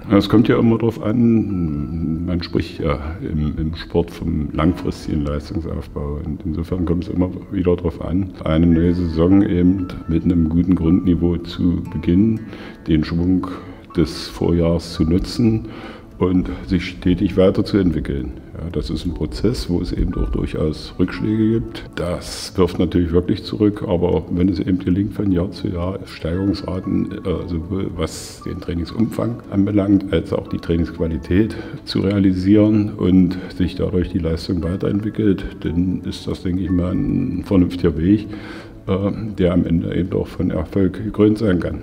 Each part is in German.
Es kommt ja immer darauf an, man spricht ja im Sport vom langfristigen Leistungsaufbau. Und insofern kommt es immer wieder darauf an, eine neue Saison eben mit einem guten Grundniveau zu beginnen, den Schwung des Vorjahres zu nutzen und sich stetig weiterzuentwickeln. Ja, das ist ein Prozess, wo es eben auch durchaus Rückschläge gibt. Das wirft natürlich wirklich zurück, aber wenn es eben gelingt, von Jahr zu Jahr Steigerungsraten, sowohl was den Trainingsumfang anbelangt, als auch die Trainingsqualität zu realisieren und sich dadurch die Leistung weiterentwickelt, dann ist das, denke ich mal, ein vernünftiger Weg, der am Ende eben auch von Erfolg gekrönt sein kann.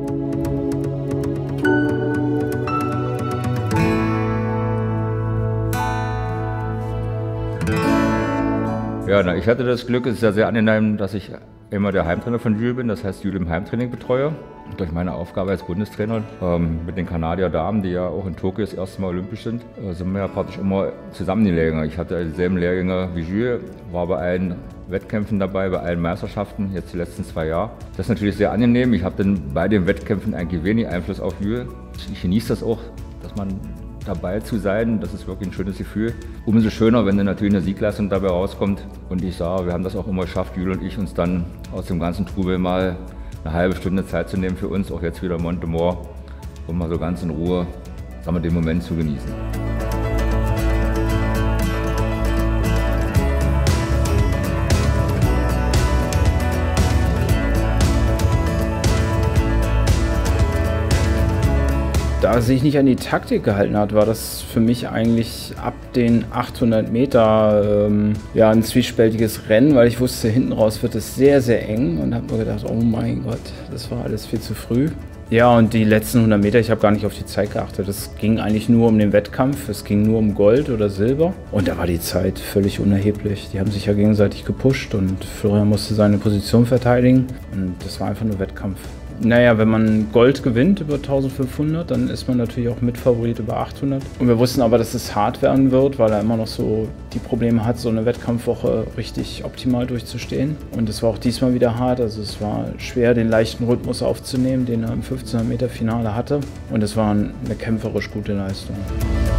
Ja, ich hatte das Glück, es ist ja sehr angenehm, dass ich immer der Heimtrainer von Jules bin, das heißt Jules im Heimtraining betreue. Durch meine Aufgabe als Bundestrainer mit den Kanadier Damen, die ja auch in Tokio das erste Mal olympisch sind, sind wir ja praktisch immer zusammen die Lehrgänge. Ich hatte dieselben Lehrgänge wie Jules, war bei allen Wettkämpfen dabei, bei allen Meisterschaften, jetzt die letzten 2 Jahre. Das ist natürlich sehr angenehm. Ich habe dann bei den Wettkämpfen eigentlich wenig Einfluss auf Jules. Ich genieße das auch, dass man dabei zu sein, das ist wirklich ein schönes Gefühl. Umso schöner, wenn dann natürlich eine Siegleistung dabei rauskommt. Und ich sage, wir haben das auch immer geschafft, Jules und ich, uns dann aus dem ganzen Trubel mal eine halbe Stunde Zeit zu nehmen für uns, auch jetzt wieder in Montemor, um mal so ganz in Ruhe, sagen wir, den Moment zu genießen. Da er sich nicht an die Taktik gehalten hat, war das für mich eigentlich ab den 800 Meter ein zwiespältiges Rennen, weil ich wusste, hinten raus wird es sehr, sehr eng und habe mir gedacht, oh mein Gott, das war alles viel zu früh. Ja, und die letzten 100 Meter, ich habe gar nicht auf die Zeit geachtet. Es ging eigentlich nur um den Wettkampf, es ging nur um Gold oder Silber. Und da war die Zeit völlig unerheblich. Die haben sich ja gegenseitig gepusht und Florian musste seine Position verteidigen. Und das war einfach nur Wettkampf. Naja, wenn man Gold gewinnt über 1500, dann ist man natürlich auch Mitfavorit über 800. Und wir wussten aber, dass es hart werden wird, weil er immer noch so die Probleme hat, so eine Wettkampfwoche richtig optimal durchzustehen. Und es war auch diesmal wieder hart. Also es war schwer, den leichten Rhythmus aufzunehmen, den er im 1500 Meter Finale hatte. Und es war eine kämpferisch gute Leistung.